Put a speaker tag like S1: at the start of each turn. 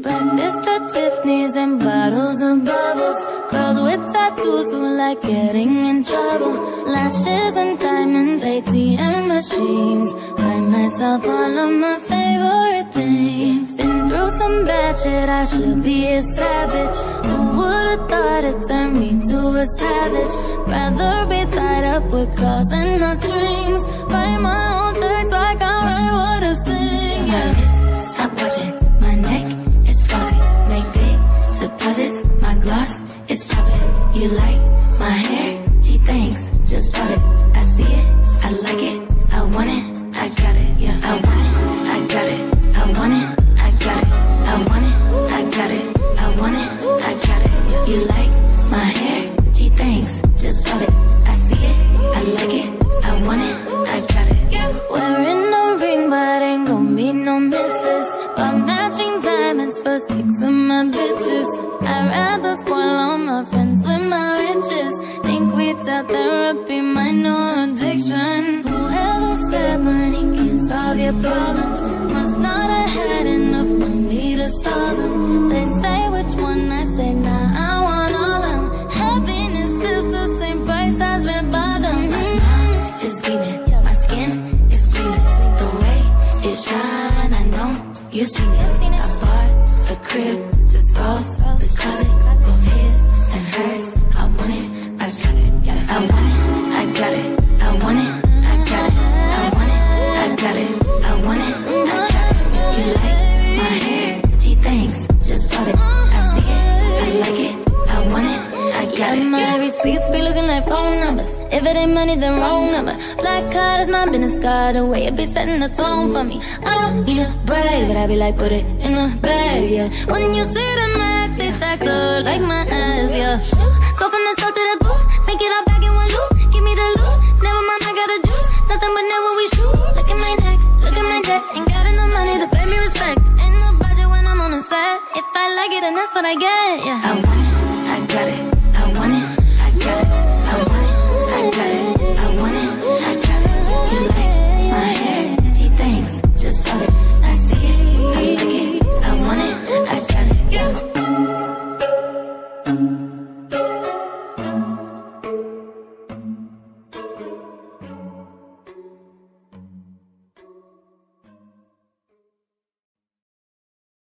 S1: Breakfast at Tiffany's and bottles of bubbles. Girls with tattoos who like getting in trouble. Lashes and diamonds, ATM machines. Buy myself all of my favorite things. Been through some bad shit, I should be a savage. Who would've thought it turned me to a savage? Rather be tied up with calls and not strings. Write my own checks like I write what I sing. Yeah. Stop watching, my neck is flossy. Make big deposits, my gloss is chopping. You like my hair? Gee, thanks, just bought it. I see it, I like it, I want it, I got it. Yeah, I want it, I got it, I want it, I got it. I want it, I got it, I want it, I got it. You like my hair? Gee, thanks, just bought it. I see it, I like it, I want it, I got it. Wearing a ring, but ain't gon' be no misses. But matching diamonds for 6 of my bitches. I'd rather spoil all my friends with my riches. Think retail therapy, my new addiction. Whoever said money can solve your problems must not have had enough money to solve them. They say which one, I say nah, I want all of them. Happiness is the same price as red bottoms. My smile is beaming, my skin is gleaming. The way it shine, I know you seen it. I bought a crib just for the closet, both his and hers. I want it, I got it. Yeah, I want it, I got it. I want it, I got it. I want it, I got it. I want it, I got it. You like my hair? Gee, thanks, just bought it. I see it, I like it. I want it, I got it. My receipts be looking like phone numbers. If it ain't money, then wrong number. Black card is my business card. The way it be setting the tone for me. I don't need a brag, but I be like, put it in the bag, yeah. When you see the max, they stack up like my ass, yeah. Go from the south to the booth, make it all back in one loop. Give me the loot, never mind, I got the juice. Nothing but never we shoot. Look at my neck, look at my deck. Ain't got enough money to pay me respect. Ain't no budget when I'm on the set. If I like it, then that's what I get, yeah. I want it, I got it. I want it, I got it. I want it, I got it.